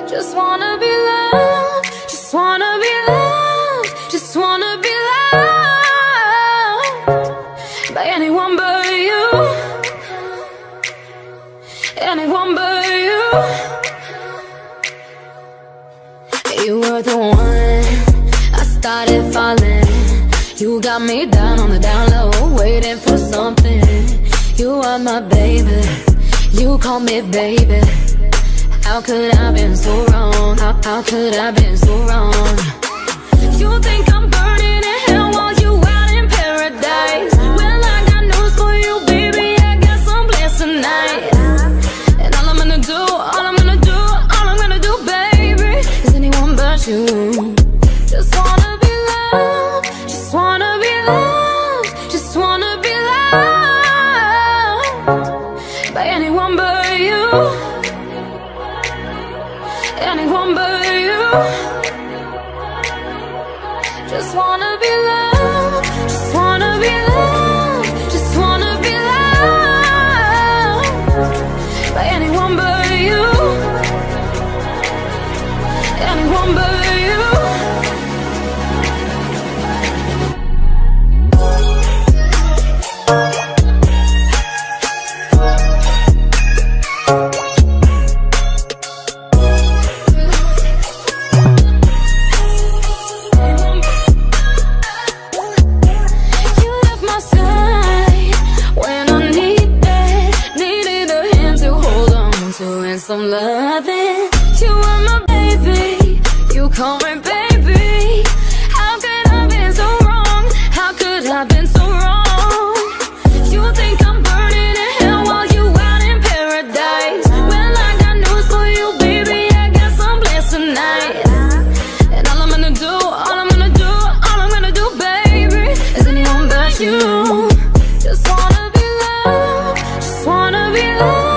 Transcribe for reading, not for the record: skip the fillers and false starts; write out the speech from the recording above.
Just wanna be loved, just wanna be loved, just wanna be loved by anyone but you, anyone but you. You were the one, I started falling. You got me down on the down low, waiting for something. You are my baby, you call me baby. How could I have been so wrong? How could I have been so wrong? You think I'm burning in hell while you out in paradise? Well, I got news for you, baby, I got some plans tonight. And all I'm gonna do, all I'm gonna do, all I'm gonna do, baby, is anyone but you. Just wanna be loved, just wanna be loved, just wanna be loved by anyone but you, anyone but you. Just wanna be loved, just wanna be loved, just wanna be loved by anyone but you, anyone but you. Some loving, you are my baby, you call me baby. How could I have been so wrong? How could I have been so wrong? You think I'm burning in hell while you out in paradise? Well, I got news for you, baby, I got some plans tonight. And all I'm gonna do, all I'm gonna do, all I'm gonna do, baby, is anyone but you. Just wanna be loved, just wanna be loved.